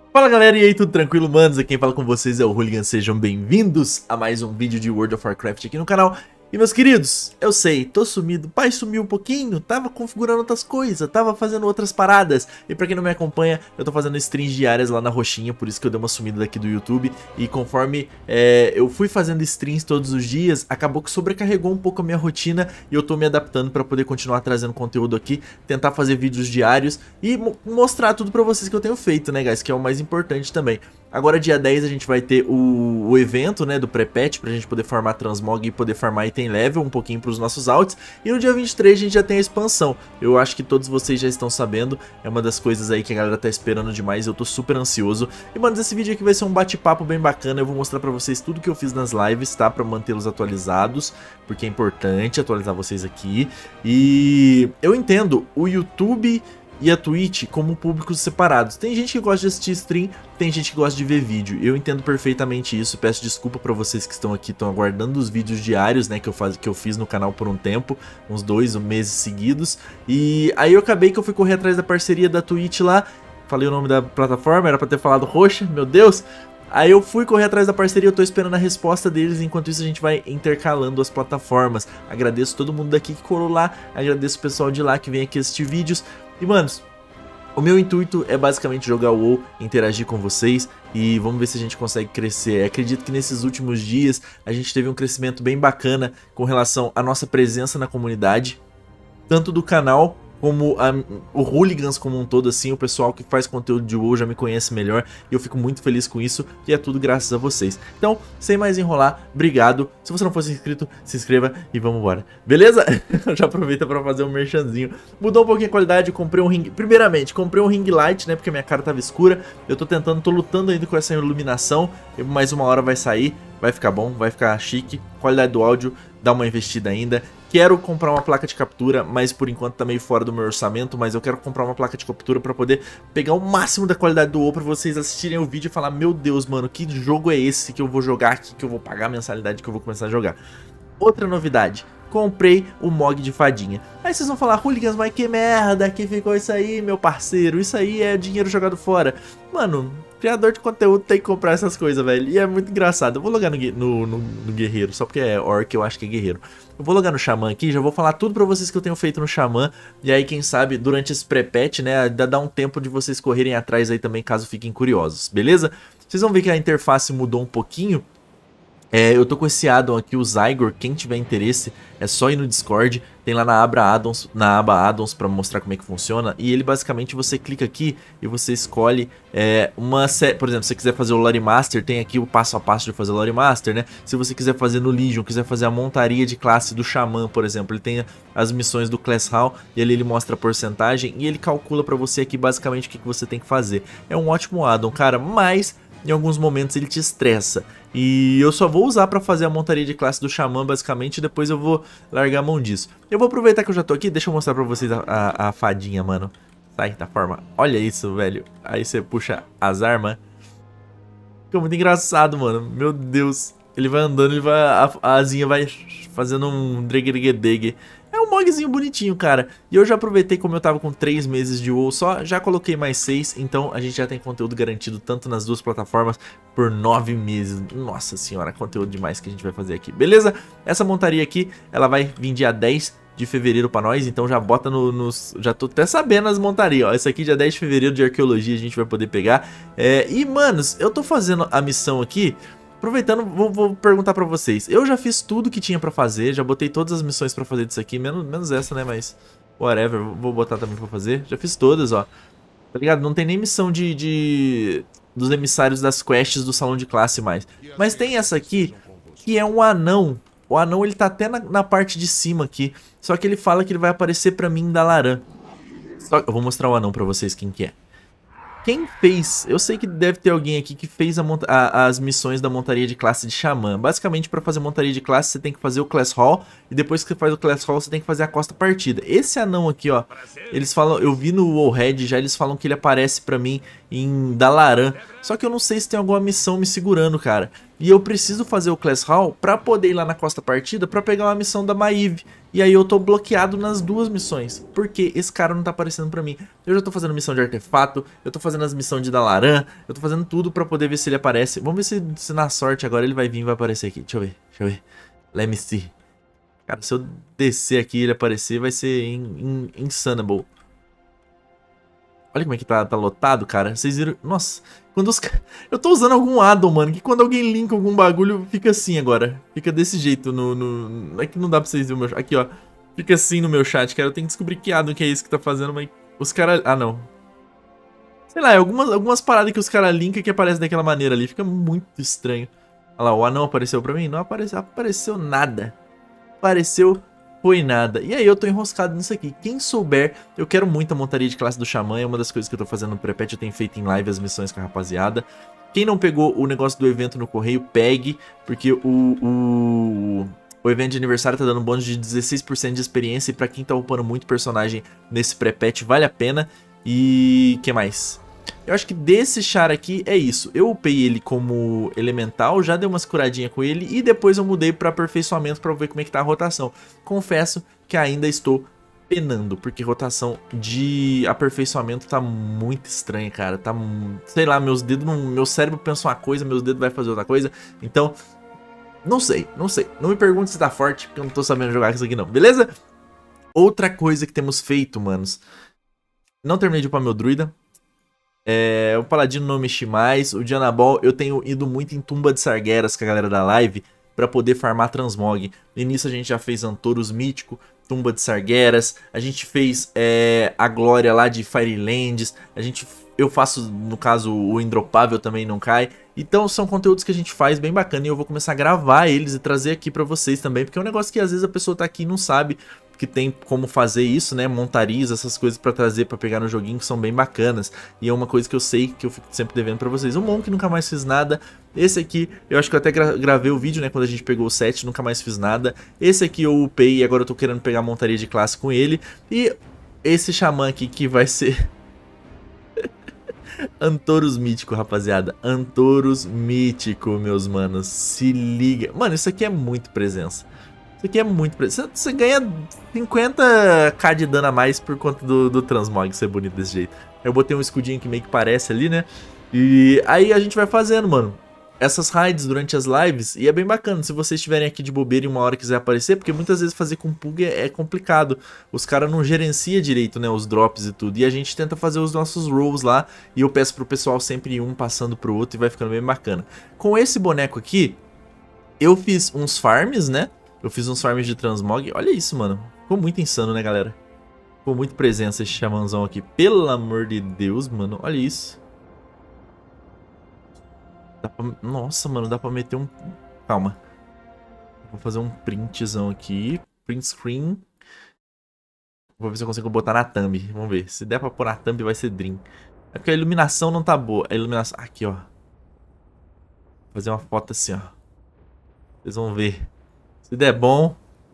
Fala galera, e aí, tudo tranquilo, manos? Aqui quem fala com vocês é o Hooligan, sejam bem-vindos a mais um vídeo de World of Warcraft aqui no canal. E meus queridos, eu sei, tô sumido, o pai sumiu um pouquinho, tava configurando outras coisas, tava fazendo outras paradas. E pra quem não me acompanha, eu tô fazendo streams diárias lá na roxinha, por isso que eu dei uma sumida daqui do YouTube. E conforme eu fui fazendo streams todos os dias, acabou que sobrecarregou um pouco a minha rotina. E eu tô me adaptando pra poder continuar trazendo conteúdo aqui, tentar fazer vídeos diários e mostrar tudo pra vocês que eu tenho feito, né guys, que é o mais importante também. Agora dia 10 a gente vai ter o evento, né, do pré-patch, pra gente poder farmar transmog e poder farmar item level um pouquinho pros nossos alts. E no dia 23 a gente já tem a expansão. Eu acho que todos vocês já estão sabendo, é uma das coisas aí que a galera tá esperando demais, eu tô super ansioso. E mano, esse vídeo aqui vai ser um bate-papo bem bacana, eu vou mostrar pra vocês tudo que eu fiz nas lives, tá, pra mantê-los atualizados, porque é importante atualizar vocês aqui. E eu entendo, o YouTube e a Twitch como públicos separados. Tem gente que gosta de assistir stream, tem gente que gosta de ver vídeo. Eu entendo perfeitamente isso, peço desculpa pra vocês que estão aqui, estão aguardando os vídeos diários, né, que eu fiz no canal por um tempo, uns 2 meses seguidos. E aí eu acabei que eu fui correr atrás da parceria da Twitch lá, falei o nome da plataforma, era pra ter falado roxa, meu Deus. Aí eu fui correr atrás da parceria, eu tô esperando a resposta deles, enquanto isso a gente vai intercalando as plataformas. Agradeço todo mundo daqui que colou lá, agradeço o pessoal de lá que vem aqui assistir vídeos. E manos, o meu intuito é basicamente jogar o WoW, interagir com vocês e vamos ver se a gente consegue crescer. Acredito que nesses últimos dias a gente teve um crescimento bem bacana com relação à nossa presença na comunidade, tanto do canal como o Hooligans como um todo, assim, o pessoal que faz conteúdo de WoW já me conhece melhor e eu fico muito feliz com isso e é tudo graças a vocês. Então, sem mais enrolar, obrigado. Se você não for inscrito, se inscreva e vamos embora. Beleza? Já aproveita para fazer um merchanzinho. Mudou um pouquinho a qualidade, comprei um ring... Primeiramente, comprei um ring light, né, porque minha cara tava escura. Eu tô lutando ainda com essa iluminação, mais uma hora vai sair, vai ficar bom, vai ficar chique. Qualidade do áudio, dá uma investida ainda. Quero comprar uma placa de captura, mas por enquanto tá meio fora do meu orçamento, mas eu quero comprar uma placa de captura pra poder pegar o máximo da qualidade do WoW pra vocês assistirem o vídeo e falar: meu Deus, mano, que jogo é esse que eu vou jogar aqui, que eu vou pagar a mensalidade, que eu vou começar a jogar. Outra novidade, comprei o Mog de fadinha. Aí vocês vão falar: Hooligans, mas que merda que ficou isso aí, meu parceiro, isso aí é dinheiro jogado fora. Mano, criador de conteúdo tem que comprar essas coisas, velho, e é muito engraçado. Eu vou logar no guerreiro, só porque é orc eu acho que é guerreiro. Eu vou logar no Xamã aqui, já vou falar tudo pra vocês que eu tenho feito no Xamã. E aí, quem sabe, durante esse pré-patch, né, dá um tempo de vocês correrem atrás aí também, caso fiquem curiosos, beleza? Vocês vão ver que a interface mudou um pouquinho. Eu tô com esse addon aqui, o Zygor. Quem tiver interesse é só ir no Discord, tem lá na aba addons pra mostrar como é que funciona. E ele basicamente, você clica aqui e você escolhe uma série. Por exemplo, se você quiser fazer o Lore Master, tem aqui o passo a passo de fazer o Lore Master, né? Se você quiser fazer no Legion, quiser fazer a montaria de classe do Xamã, por exemplo, ele tem as missões do Class Hall e ali ele mostra a porcentagem e ele calcula pra você aqui basicamente o que você tem que fazer. É um ótimo addon, cara, mas em alguns momentos ele te estressa. E eu só vou usar pra fazer a montaria de classe do Xamã, basicamente, e depois eu vou largar a mão disso. Eu vou aproveitar que eu já tô aqui, deixa eu mostrar pra vocês a fadinha, mano. Sai da forma. Olha isso, velho. Aí você puxa as armas. Fica muito engraçado, mano. Meu Deus. Ele vai andando, ele vai, a asinha vai fazendo um dreg. É um mogzinho bonitinho, cara. E eu já aproveitei, como eu tava com 3 meses de WoW só, já coloquei mais 6. Então a gente já tem conteúdo garantido tanto nas duas plataformas por 9 meses. Nossa senhora, conteúdo demais que a gente vai fazer aqui. Beleza? Essa montaria aqui, ela vai vir dia 10 de fevereiro pra nós, então já bota nos... Já tô até sabendo as montarias, ó. Essa aqui dia 10 de fevereiro de arqueologia a gente vai poder pegar. E, manos, eu tô fazendo a missão aqui. Aproveitando, vou perguntar pra vocês. Eu já fiz tudo que tinha pra fazer, já botei todas as missões pra fazer disso aqui, menos essa, né, mas whatever, vou botar também pra fazer. Já fiz todas, ó. Tá ligado? Não tem nem missão dos emissários das quests do salão de classe mais. Mas tem essa aqui, que é um anão. O anão, ele tá até na parte de cima aqui. Só que ele fala que ele vai aparecer pra mim da Laran. Eu vou mostrar o anão pra vocês quem que é. Quem fez? Eu sei que deve ter alguém aqui que fez as missões da montaria de classe de Xamã. Basicamente, para fazer montaria de classe, você tem que fazer o Class Hall. E depois que você faz o Class Hall, você tem que fazer a Costa Partida. Esse anão aqui, ó, eles falam... Eu vi no Wallhead já, eles falam que ele aparece pra mim em Dalaran. Só que eu não sei se tem alguma missão me segurando, cara. E eu preciso fazer o Class Hall pra poder ir lá na Costa Partida pra pegar uma missão da Maeve. E aí eu tô bloqueado nas duas missões, porque esse cara não tá aparecendo pra mim. Eu já tô fazendo missão de artefato, eu tô fazendo as missões de Dalaran, eu tô fazendo tudo pra poder ver se ele aparece. Vamos ver se na sorte agora ele vai vir e vai aparecer aqui. Deixa eu ver. Let me see. Cara, se eu descer aqui e ele aparecer, vai ser insanable. Olha como é que tá lotado, cara. Vocês viram? Nossa, quando os... Eu tô usando algum addon, mano, que quando alguém linka algum bagulho, fica assim agora. Fica desse jeito no... É que não dá pra vocês verem o meu chat. Aqui, ó. Fica assim no meu chat, cara. Eu tenho que descobrir que addon que é esse que tá fazendo, mas... Os caras... Ah, não. Sei lá, é algumas paradas que os caras linkam que aparecem daquela maneira ali. Fica muito estranho. Olha lá, o anão apareceu pra mim? Não apareceu nada. Apareceu... Foi nada. E aí eu tô enroscado nisso aqui. Quem souber, eu quero muito a montaria de classe do Xamã. É uma das coisas que eu tô fazendo no pré-patch. Eu tenho feito em live as missões com a rapaziada. Quem não pegou o negócio do evento no correio, pegue. Porque o evento de aniversário tá dando um bônus de 16% de experiência. E pra quem tá upando muito personagem nesse pré-patch, vale a pena. E... que mais? Eu acho que desse char aqui é isso. Eu upei ele como elemental, já dei umas curadinhas com ele e depois eu mudei para aperfeiçoamento para ver como é que tá a rotação. Confesso que ainda estou penando, porque rotação de aperfeiçoamento tá muito estranha, cara. Tá, sei lá, meus dedos, meu cérebro pensa uma coisa, meus dedos vai fazer outra coisa. Então, não sei. Não me pergunte se tá forte, porque eu não tô sabendo jogar isso aqui não, beleza? Outra coisa que temos feito, manos. Não terminei de upar meu druida. O Paladino não mexi mais. O Dianabol eu tenho ido muito em Tumba de Sargeras com a galera da live pra poder farmar Transmog. No início a gente já fez Antorus Mítico, Tumba de Sargeras. A gente fez a Glória lá de Firelands. Eu faço, no caso, o Indropável também não cai. Então são conteúdos que a gente faz bem bacana e eu vou começar a gravar eles e trazer aqui pra vocês também. Porque é um negócio que às vezes a pessoa tá aqui e não sabe que tem como fazer isso, né, montarias, essas coisas pra trazer, pra pegar no joguinho, que são bem bacanas. E é uma coisa que eu sei que eu fico sempre devendo pra vocês. O Monk nunca mais fiz nada. Esse aqui, eu acho que eu até gravei o vídeo, né, quando a gente pegou o set, nunca mais fiz nada. Esse aqui eu upei e agora eu tô querendo pegar a montaria de classe com ele. E esse xamã aqui que vai ser... Antorus Mítico, rapaziada. Antorus Mítico, meus manos. Se liga. Mano, isso aqui é muito presença. Isso aqui é muito presença. Você ganha 50k de dano a mais por conta do Transmog ser bonito desse jeito. Eu botei um escudinho que meio que parece ali, né? E aí a gente vai fazendo, mano, essas raids durante as lives. E é bem bacana, se vocês estiverem aqui de bobeira e uma hora quiser aparecer, porque muitas vezes fazer com pug é complicado. Os caras não gerenciam direito, né, os drops e tudo. E a gente tenta fazer os nossos rolls lá. E eu peço pro pessoal sempre um passando pro outro e vai ficando bem bacana. Com esse boneco aqui, eu fiz uns farms, né? Eu fiz uns farms de Transmog. Olha isso, mano. Ficou muito insano, né, galera? Ficou muito presença esse xamãzão aqui. Pelo amor de Deus, mano. Olha isso. Nossa, mano, dá pra meter um... Calma. Vou fazer um printzão aqui. Print screen. Vou ver se eu consigo botar na thumb. Vamos ver. Se der pra pôr na thumb, vai ser Dream. É porque a iluminação não tá boa. A iluminação... Aqui, ó. Vou fazer uma foto assim, ó. Vocês vão ver. Se der bom...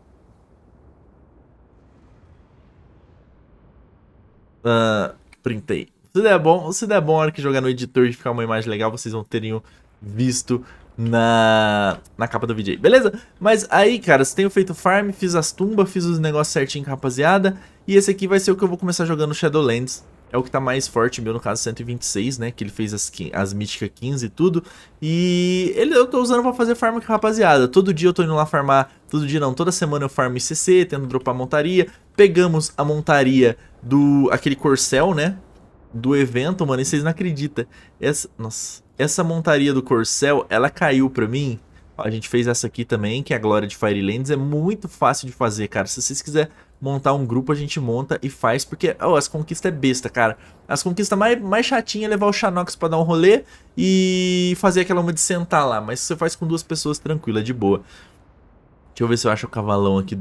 Printei. Se der bom, a hora que jogar no editor e ficar uma imagem legal, vocês vão terem visto na capa do vídeo aí, beleza? Mas aí, cara, eu tenho feito farm, fiz as tumbas, fiz os negócios certinho com a rapaziada. E esse aqui vai ser o que eu vou começar jogando no Shadowlands. É o que tá mais forte, meu, no caso 126, né? Que ele fez as míticas 15 e tudo. E eu tô usando pra fazer farm com a rapaziada. Todo dia eu tô indo lá farmar. Todo dia não, toda semana eu farmo ICC, tendo dropar montaria. Pegamos a montaria aquele Corcel, né? Do evento, mano, e vocês não acreditam. Nossa, essa montaria do Corcel, ela caiu pra mim. Ó, a gente fez essa aqui também, que é a Glória de Firelands. É muito fácil de fazer, cara. Se vocês quiserem montar um grupo, a gente monta e faz. Porque, as conquistas é besta, cara. As conquistas mais chatinhas é levar o Xanox pra dar um rolê e fazer aquela uma de sentar lá. Mas você faz com 2 pessoas, tranquilo, é de boa. Deixa eu ver se eu acho o cavalão aqui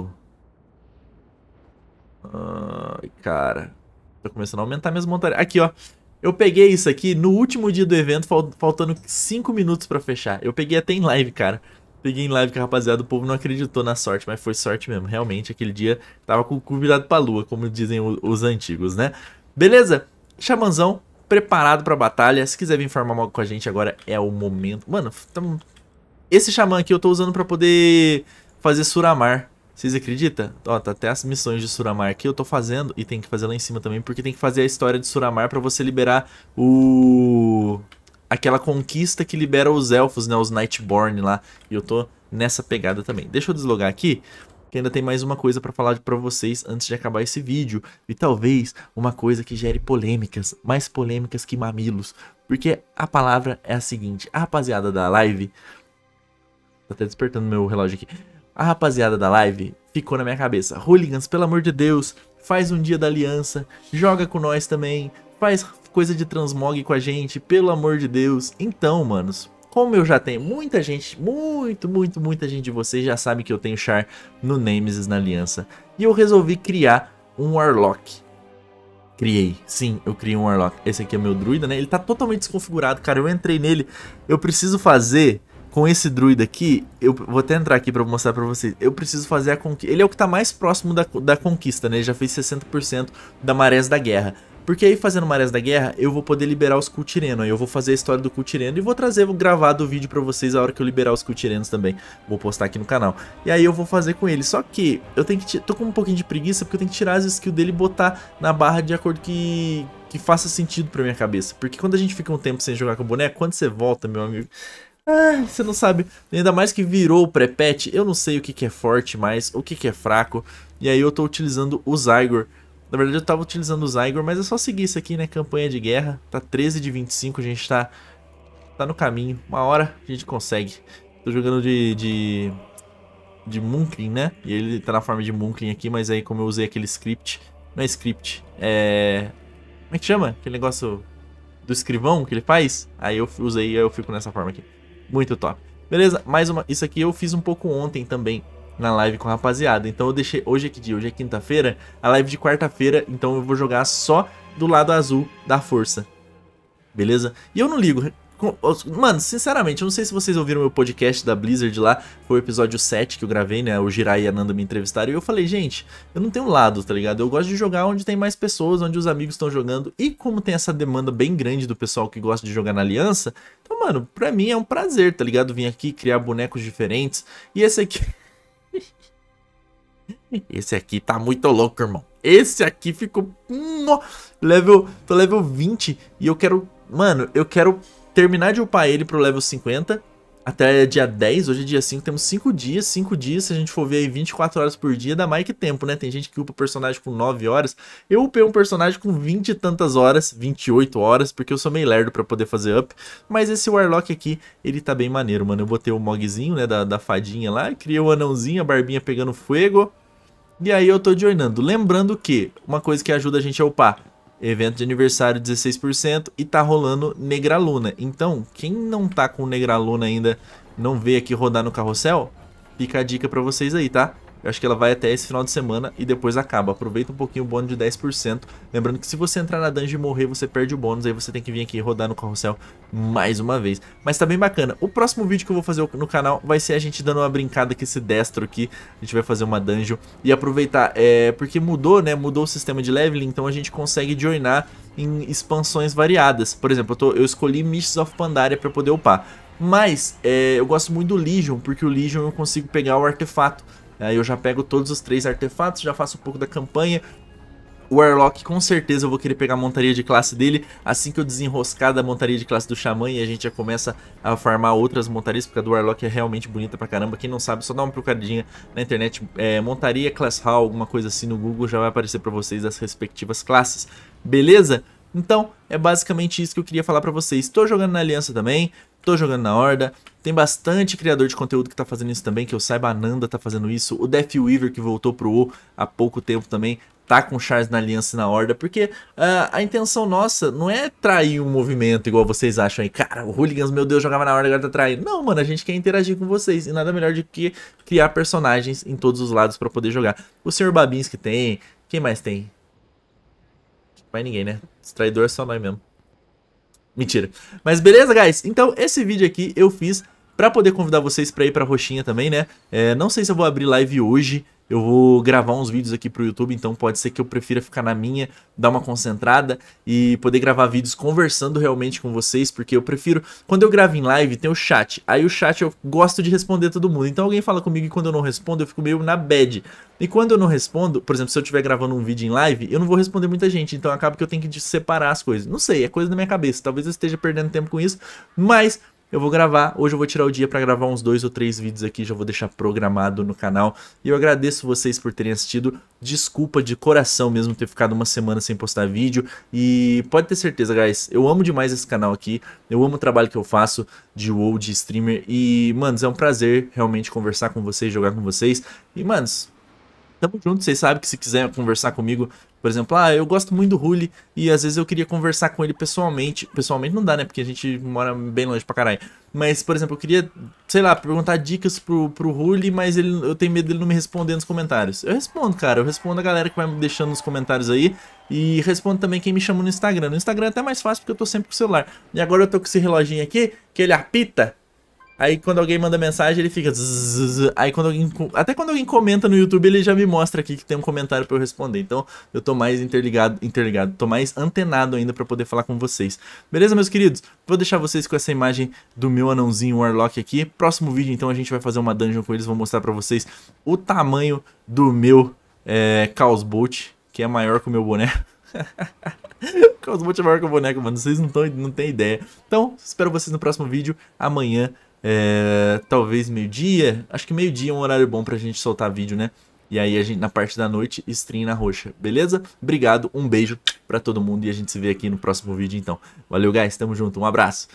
Ai, cara. Tô começando a aumentar minhas montarias. Aqui, ó. Eu peguei isso aqui no último dia do evento, faltando 5 minutos pra fechar. Eu peguei até em live, cara. Peguei em live com a rapaziada, o povo não acreditou na sorte, mas foi sorte mesmo. Realmente, aquele dia tava com o cu virado pra lua, como dizem os antigos, né? Beleza? Xamãzão. preparado pra batalha. Se quiser vir farmar algo com a gente agora é o momento. Mano, esse xamã aqui eu tô usando pra poder fazer Suramar. Vocês acreditam? Ó, tá até as missões de Suramar aqui eu tô fazendo. E tem que fazer lá em cima também, porque tem que fazer a história de Suramar pra você liberar aquela conquista que libera os elfos, né? Os Nightborn lá. E eu tô nessa pegada também. Deixa eu deslogar aqui, que ainda tem mais uma coisa pra falar pra vocês antes de acabar esse vídeo. E talvez uma coisa que gere polêmicas, mais polêmicas que mamilos. Porque a palavra é a seguinte: a rapaziada da live... Tá até despertando meu relógio aqui. A rapaziada da live ficou na minha cabeça. Hooligans, pelo amor de Deus, faz um dia da aliança, joga com nós também, faz coisa de transmog com a gente, pelo amor de Deus. Então, manos, como eu já tenho muita gente, muita gente de vocês já sabe que eu tenho char no Nemesis na aliança. E eu resolvi criar um Warlock. Sim, eu criei um Warlock. Esse aqui é meu druida, né? Ele tá totalmente desconfigurado, cara. Eu entrei nele, eu preciso fazer... Com esse druida aqui, eu vou até entrar aqui pra mostrar pra vocês. Eu preciso fazer a conquista. Ele é o que tá mais próximo da conquista, né? Ele já fez 60% da Marés da Guerra. Porque aí fazendo Marés da Guerra, eu vou poder liberar os Cultireno. Aí eu vou fazer a história do Cultireno e vou trazer gravado o vídeo pra vocês a hora que eu liberar os Cultirenos também. Vou postar aqui no canal. E aí eu vou fazer com ele. Só que eu tenho que... Tô com um pouquinho de preguiça porque eu tenho que tirar as skills dele e botar na barra de acordo que faça sentido pra minha cabeça. Porque quando a gente fica um tempo sem jogar com o boneco, quando você volta, meu amigo... Ah, você não sabe, ainda mais que virou o pré-patch, eu não sei o que é forte mais, o que é fraco. E aí eu tô utilizando o Zygor. Na verdade eu tava utilizando o Zygor, mas é só seguir isso aqui, né, campanha de guerra. Tá 13 de 25, a gente tá no caminho, uma hora a gente consegue. Tô jogando de Moonclean, né, e ele tá na forma de Moonclean aqui, mas aí como eu usei aquele script, não é script, como é que chama? Aquele negócio do escrivão que ele faz, aí eu usei e aí eu fico nessa forma aqui. Muito top. Beleza? Mais uma. Isso aqui eu fiz um pouco ontem também na live com a rapaziada. Então eu deixei. Hoje é que dia? Hoje é quinta-feira. A live de quarta-feira. Então eu vou jogar só do lado azul da força. Beleza? E eu não ligo. Mano, sinceramente, eu não sei se vocês ouviram meu podcast da Blizzard lá. Foi o episódio 7 que eu gravei, né? O Jirai e a Nanda me entrevistaram. E eu falei, gente, eu não tenho lado, tá ligado? Eu gosto de jogar onde tem mais pessoas, onde os amigos estão jogando. E como tem essa demanda bem grande do pessoal que gosta de jogar na aliança, então, mano, pra mim é um prazer, tá ligado? Vim aqui criar bonecos diferentes. E esse aqui... Esse aqui tá muito louco, irmão. Esse aqui ficou... Tô level 20 e eu quero... Mano, eu quero... terminar de upar ele pro level 50 até dia 10, hoje é dia 5, temos 5 dias, se a gente for ver aí 24 horas por dia, dá mais que tempo, né? Tem gente que upa personagem com 9 horas, eu upei um personagem com 20 e tantas horas, 28 horas, porque eu sou meio lerdo pra poder fazer up, mas esse Warlock aqui, ele tá bem maneiro, mano. Eu botei o mogzinho, né, da fadinha lá, criei o anãozinho, a barbinha pegando fogo, e aí eu tô joinando. Lembrando que, uma coisa que ajuda a gente a upar, evento de aniversário 16% e tá rolando Negraluna. Então, quem não tá com Negraluna ainda, não vê aqui rodar no carrossel, fica a dica pra vocês aí, tá? Eu acho que ela vai até esse final de semana e depois acaba. Aproveita um pouquinho o bônus de 10%.Lembrando que se você entrar na dungeon e morrer, você perde o bônus. Aí você tem que vir aqui rodar no carrossel mais uma vez. Mas tá bem bacana. O próximo vídeo que eu vou fazer no canal vai ser a gente dando uma brincada com esse destro aqui. A gente vai fazer uma dungeon e aproveitar. Porque mudou, né? Mudou o sistema de leveling. Então a gente consegue joinar em expansões variadas. Por exemplo, eu escolhi Mists of Pandaria pra poder upar. Mas eu gosto muito do Legion, porque o Legion eu consigo pegar o artefato. Aí eu já pego todos os 3 artefatos, já faço um pouco da campanha. O Warlock com certeza eu vou querer pegar a montaria de classe dele assim que eu desenroscar da montaria de classe do Xamã e a gente já começa a farmar outras montarias, porque a do Warlock é realmente bonita pra caramba. Quem não sabe, só dá uma procuradinha na internet, montaria Class Hall, alguma coisa assim no Google, já vai aparecer pra vocês as respectivas classes, beleza? Então, é basicamente isso que eu queria falar pra vocês. Tô jogando na Aliança também, tô jogando na Horda, tem bastante criador de conteúdo que tá fazendo isso também, que eu saiba, a Nanda tá fazendo isso, o Deathweaver que voltou pro O há pouco tempo também, tá com Chars na Aliança e na Horda, porque a intenção nossa não é trair um movimento igual vocês acham aí, cara, o Hooligans, meu Deus, jogava na Horda, agora tá traindo. Não, mano, a gente quer interagir com vocês, e nada melhor do que criar personagens em todos os lados pra poder jogar. O Sr. Babinski tem, quem mais tem? Mais ninguém, né? Esse traidor é só nós mesmo. Mentira. Mas beleza, guys? Então, esse vídeo aqui eu fiz pra poder convidar vocês pra ir pra roxinha também, né? Não sei se eu vou abrir live hoje. Eu vou gravar uns vídeos aqui pro YouTube, então pode ser que eu prefira ficar na minha, dar uma concentrada e poder gravar vídeos conversando realmente com vocês, porque eu prefiro... Quando eu gravo em live, tem o chat. Aí o chat eu gosto de responder todo mundo. Então alguém fala comigo e quando eu não respondo, eu fico meio na bad. E quando eu não respondo, por exemplo, se eu estiver gravando um vídeo em live, eu não vou responder muita gente, então acaba que eu tenho que separar as coisas. Não sei, é coisa da minha cabeça. Talvez eu esteja perdendo tempo com isso, mas... eu vou gravar, hoje eu vou tirar o dia pra gravar uns 2 ou 3 vídeos aqui, já vou deixar programado no canal. E eu agradeço vocês por terem assistido, desculpa de coração mesmo ter ficado uma semana sem postar vídeo. E pode ter certeza, guys, eu amo demais esse canal aqui, eu amo o trabalho que eu faço de WoW, de streamer. E, manos, é um prazer realmente conversar com vocês, jogar com vocês. E, manos... tamo junto, vocês sabem que se quiser conversar comigo, por exemplo, eu gosto muito do Ruli e às vezes eu queria conversar com ele pessoalmente. Pessoalmente não dá, né? Porque a gente mora bem longe pra caralho. Mas, por exemplo, eu queria, sei lá, perguntar dicas pro Ruli, mas eu tenho medo dele não me responder nos comentários. Eu respondo, cara, eu respondo a galera que vai me deixando nos comentários aí. E respondo também quem me chama no Instagram. No Instagram é até mais fácil porque eu tô sempre com o celular. E agora eu tô com esse reloginho aqui, que ele apita. Aí quando alguém manda mensagem ele fica zzz, aí quando alguém, até quando alguém comenta no YouTube ele já me mostra aqui que tem um comentário pra eu responder. Então eu tô mais interligado, tô mais antenado ainda pra poder falar com vocês. Beleza, meus queridos? Vou deixar vocês com essa imagem do meu anãozinho Warlock aqui. Próximo vídeo então a gente vai fazer uma dungeon com eles, vou mostrar pra vocês o tamanho do meu Chaos Bolt, que é maior que o meu boneco. O Chaos Bolt é maior que o boneco, mano, vocês não tem ideia. Então, espero vocês no próximo vídeo, amanhã. Talvez meio-dia. Acho que meio-dia é um horário bom pra gente soltar vídeo, né? E aí a gente, na parte da noite, stream na roxa, beleza? Obrigado, um beijo pra todo mundo e a gente se vê aqui no próximo vídeo então. Valeu, guys, tamo junto, um abraço.